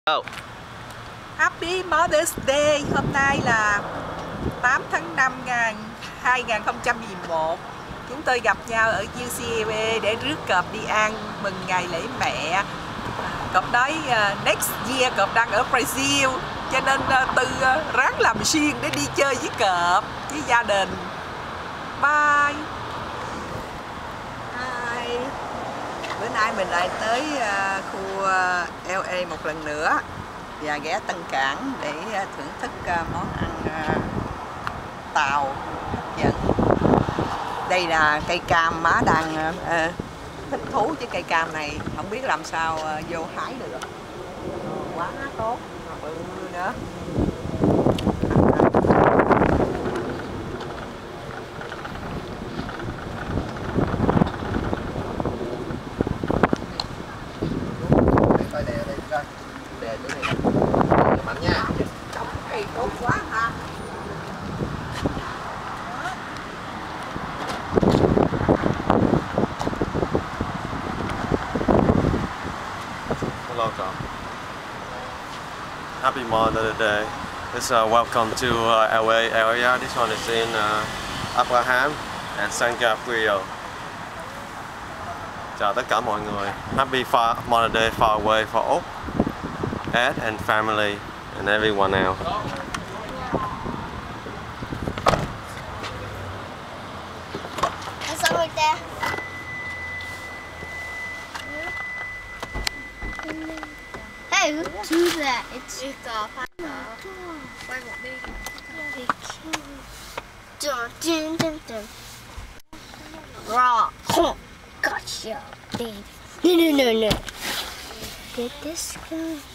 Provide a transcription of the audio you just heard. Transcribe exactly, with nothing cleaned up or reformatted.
Oh. Happy Mother's Day. Hôm nay là tám tháng năm hai nghìn không trăm mười một. Chúng tôi gặp nhau ở u xê lờ a để rước cọp đi ăn mừng ngày lễ mẹ. Cọp nói uh, next year cọp đang ở Brazil, cho nên uh, Tư uh, ráng làm xuyên để đi chơi với cọp, với gia đình. Bye. Hi. Bữa nay mình lại tới uh, khu uh, lờ a một lần nữa và ghé Tân Cảng để uh, thưởng thức uh, món ăn uh, Tàu hấp dẫn. Đây là cây cam, má đang uh, thích thú với cây cam này, không biết làm sao uh, vô hái được. Quá tốt, bự nữa. Đè chỗ này mạnh nha. Trồng cây tốt quá ha. Hello, Cop. Happy Mother's Day. This uh, welcome to uh, L A area. This one is in uh, Abraham and San Gabriel. Chào tất cả mọi người. Happy Mother's Day far away for Úc, Ed and family and everyone else. That's right there. Hey, who do that? It's quay một đi. Dun dun dun dun. Raw. Gotcha, baby. No, no, no, no. Get this guy.